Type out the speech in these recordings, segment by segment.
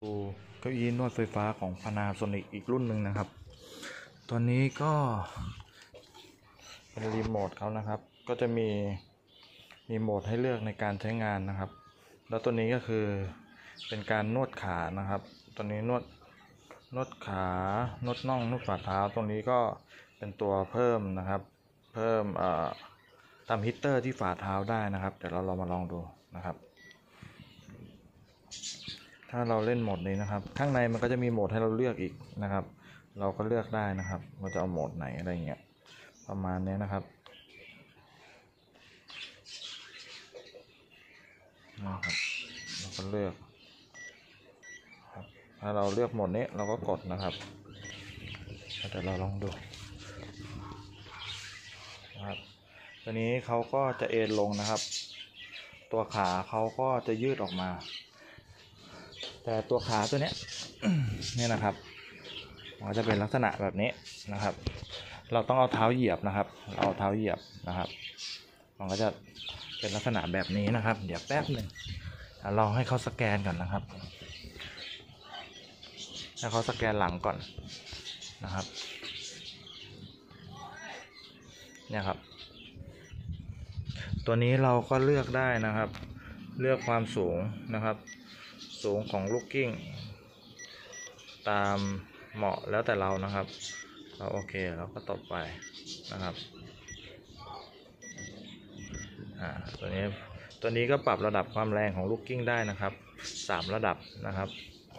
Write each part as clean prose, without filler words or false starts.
ดูเก้าอี้นวดไฟฟ้าของ Panasonic อีกรุ่นหนึ่งนะครับตัวนี้ก็เป็นรีโมทเขานะครับก็จะมีโหมดให้เลือกในการใช้งานนะครับแล้วตัวนี้ก็คือเป็นการนวดขานะครับตัวนี้นวดขานวดน่องนวดฝ่าเท้าตรงนี้ก็เป็นตัวเพิ่มนะครับเพิ่มทำฮีตเตอร์ที่ฝ่าเท้าได้นะครับเดี๋ยวเรามาลองดูนะครับถ้าเราเล่นโหมดนี้นะครับข้างในมันก็จะมีโหมดให้เราเลือกอีกนะครับเราก็เลือกได้นะครับว่าจะเอาโหมดไหนอะไรเงี้ยประมาณนี้นะครับเราก็เลือกถ้าเราเลือกโหมดนี้เราก็กดนะครับเดี๋ยวเราลองดูนะครับตัวนี้เขาก็จะเอนลงนะครับตัวขาเขาก็จะยืดออกมาแต่ตัวขาตัวนี้ เนี่ยนะครับมันจะเป็นลักษณะแบบนี้นะครับเราต้องเอาเท้าเหยียบนะครับเอาเท้าเหยียบนะครับมันก็จะเป็นลักษณะแบบนี้นะครับเดี๋ยวแป๊บหนึ่งลองให้เขาสแกนก่อนนะครับให้เขาสแกนหลังก่อนนะครับเนี่ยครับตัวนี้เราก็เลือกได้นะครับเลือกความสูงนะครับสูงของลูกกิ้งตามเหมาะแล้วแต่เรานะครับเราโอเคเราก็ต่อไปนะครับตัวนี้ก็ปรับระดับความแรงของลูกกิ้งได้นะครับ3ระดับนะครับ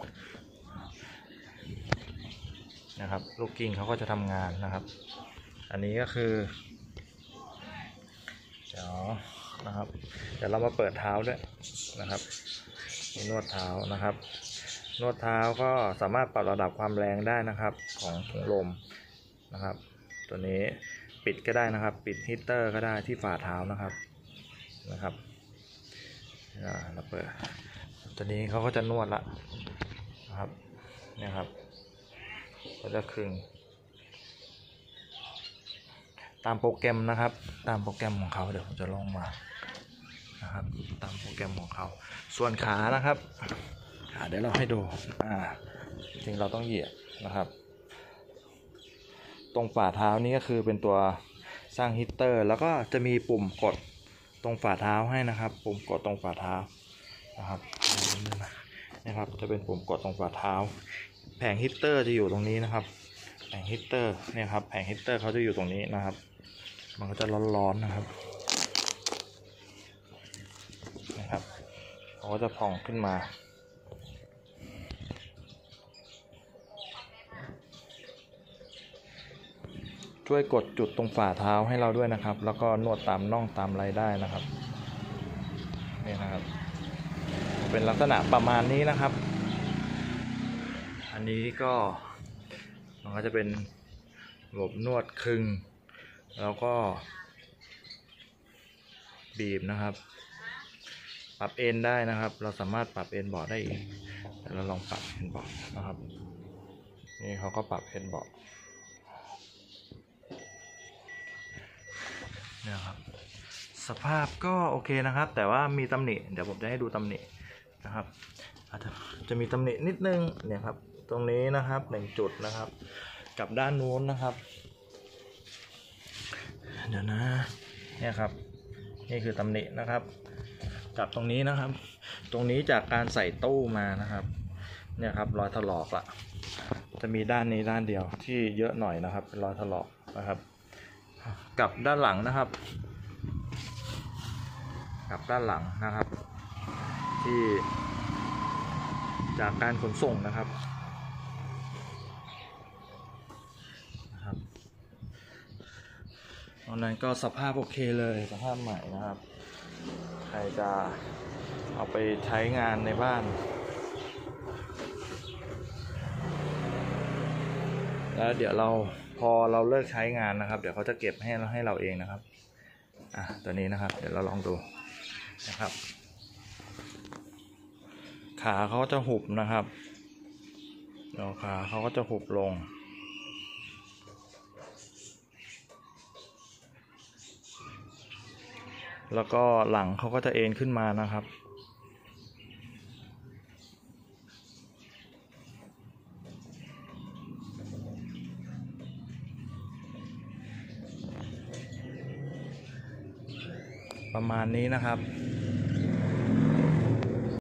ลูกกิ้งเขาก็จะทำงานนะครับอันนี้ก็คือเดี๋ยวเรามาเปิดเท้าด้วยนะครับนวดเท้านะครับนวดเท้าก็สามารถปรับระดับความแรงได้นะครับของถุงลมนะครับตัวนี้ปิดก็ได้นะครับปิดฮีตเตอร์ก็ได้ที่ฝ่าเท้านะครับเราเปิดตัวนี้เขาก็จะนวดละนะครับเนี่ยครับก็จะคึงตามโปรแกรมนะครับตามโปรแกรมของเขาเดี๋ยวผมจะลองมานะครับตามโปรแกรมของเขาส่วนขานะครับเดี๋ยวเราให้ดูจริงเราต้องเหยียบนะครับตรงฝ่าเท้านี้ก็คือเป็นตัวสร้างฮีตเตอร์แล้วก็จะมีปุ่มกดตรงฝ่าเท้าให้นะครับปุ่มกดตรงฝ่าเท้านะครับจะเป็นปุ่มกดตรงฝ่าเท้าแผงฮีตเตอร์จะอยู่ตรงนี้นะครับแผงฮีตเตอร์เนี่ยครับแผงฮีตเตอร์เขาจะอยู่ตรงนี้นะครับมันก็จะร้อนๆนะครับเขาก็จะพองขึ้นมาช่วยกดจุดตรงฝ่าเท้าให้เราด้วยนะครับแล้วก็นวดตามน่องตามไหล่ได้นะครับนี่นะครับเป็นลักษณะประมาณนี้นะครับอันนี้ก็มันก็จะเป็นระบบนวดคึงแล้วก็บีบนะครับปรับเอนได้นะครับเราสามารถปรับเอนเบาะได้อีกเราลองปรับเอนเบาะนะครับนี่เขาก็ปรับเอนเบาะเนี่ยครับสภาพก็โอเคนะครับแต่ว่ามีตำหนิเดี๋ยวผมจะให้ดูตำหนินะครับอาจจะมีตำหนินิดนึงเนี่ยครับตรงนี้นะครับ1จุดนะครับกับด้านนู้นนะครับเดี๋ยวนะเนี่ยครับนี่คือตำหนินะครับกับตรงนี้นะครับตรงนี้จากการใส่ตู้มานะครับเนี่ยครับรอยถลอกละจะมีด้านนี้ด้านเดียวที่เยอะหน่อยนะครับเป็นรอยถลอกนะครับกับด้านหลังนะครับกับด้านหลังนะครับที่จากการขนส่งนะครับตอนนั้นก็สภาพโอเคเลยสภาพใหม่นะครับใครจะเอาไปใช้งานในบ้านแล้วเดี๋ยวพอเราเลิกใช้งานนะครับเดี๋ยวเขาจะเก็บให้เราเองนะครับตัวนี้นะครับเดี๋ยวเราลองดูนะครับขาเขาจะหุบนะครับขาเขาก็จะหุบลงแล้วก็หลังเขาก็จะเอนขึ้นมานะครับประมาณนี้นะครับ